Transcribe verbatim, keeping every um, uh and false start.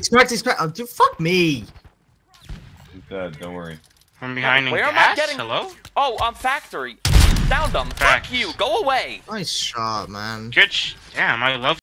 He's cracked, he's cracked. Oh, dude, fuck me. He's dead, don't worry. From behind in Where am gas? I getting? Hello? Oh, I'm factory. Downed them. Facts. Fuck you. Go away. Nice shot, man. Good sh- Damn, I love